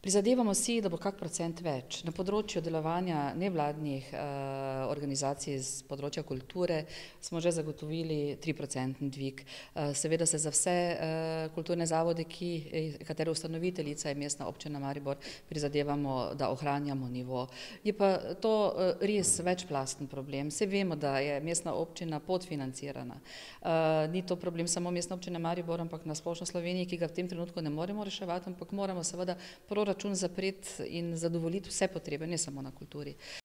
Prizadevamo si, da bo kak procent več. Na področju delovanja nevladnih organizacij z področja kulture smo že zagotovili 3% dvig. Seveda se za vse kulturne zavode, katere ustanoviteljica je Mestna občina Maribor, prizadevamo, da ohranjamo nivo. Je pa to res večplasten problem. Saj vemo, da je Mestna občina podfinancirana. Ni to problem samo Mestne občine Maribor, ampak na splošno Sloveniji, ki ga v tem trenutku ne moremo reševati, ampak moramo seveda proračun zapreti in zadovoljiti vse potrebe, ne samo na kulturi.